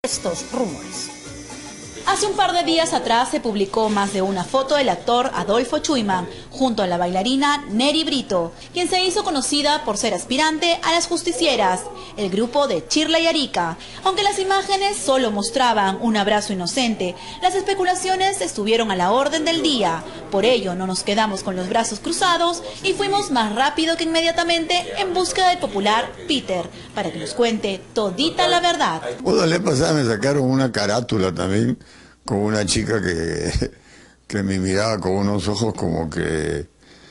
estos rumores. Hace un par de días atrás se publicó más de una foto del actor Adolfo Chuyman junto a la bailarina Neri Brito, quien se hizo conocida por ser aspirante a las Justicieras, el grupo de Chirla y Arica. Aunque las imágenes solo mostraban un abrazo inocente, las especulaciones estuvieron a la orden del día. Por ello no nos quedamos con los brazos cruzados y fuimos más rápido que inmediatamente en busca del popular Peter, para que nos cuente todita la verdad. Bueno, la pasada me sacaron una carátula también con una chica que me miraba con unos ojos como que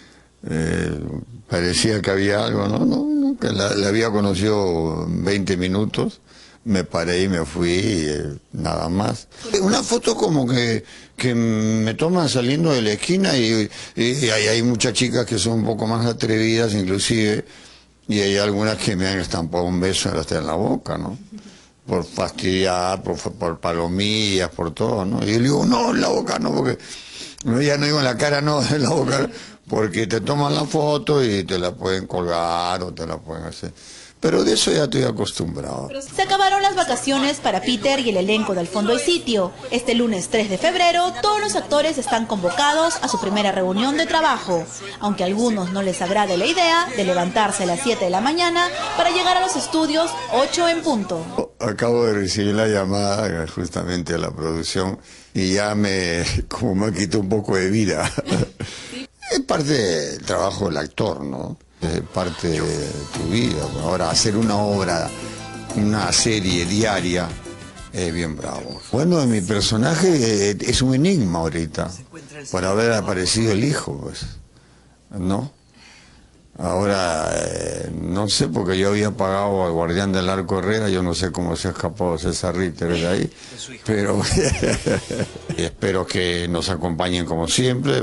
parecía que había algo, ¿no? Que la había conocido 20 minutos, me paré y me fui, nada más. Una foto como que me toman saliendo de la esquina y hay muchas chicas que son un poco más atrevidas inclusive, y hay algunas que me han estampado un beso hasta en la boca, ¿no? Por fastidiar, por palomillas, por todo, ¿no? Y yo le digo, no, en la boca no, porque ya no digo en la cara, no, en la boca, porque te toman la foto y te la pueden colgar o te la pueden hacer. Pero de eso ya estoy acostumbrado. Se acabaron las vacaciones para Peter y el elenco del Fondo y Sitio. Este lunes 3 de febrero, todos los actores están convocados a su primera reunión de trabajo, aunque a algunos no les agrade la idea de levantarse a las 7 de la mañana para llegar a los estudios 8 en punto. Acabo de recibir la llamada justamente a la producción y ya como me quitó un poco de vida. Es parte del trabajo del actor, ¿no? Es parte de tu vida. Ahora, hacer una obra, una serie diaria, es bien bravo. Bueno, mi personaje es un enigma ahorita, por haber aparecido el hijo, pues, ¿no? Ahora, no sé, porque yo había pagado al guardián del Arco Herrera, yo no sé cómo se ha escapado César Ritter de ahí, pero espero que nos acompañen como siempre,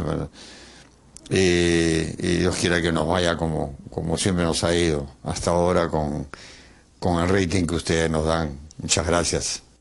y Dios quiera que nos vaya como siempre nos ha ido hasta ahora con el rating que ustedes nos dan. Muchas gracias.